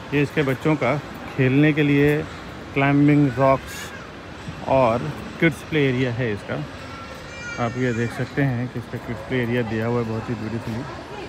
ये इसके बच्चों का खेलने के लिए क्लाइंबिंग रॉक्स और किड्स प्ले एरिया है इसका। आप ये देख सकते हैं कि इसका किड्स प्ले एरिया दिया हुआ है बहुत ही ब्यूटीफुली।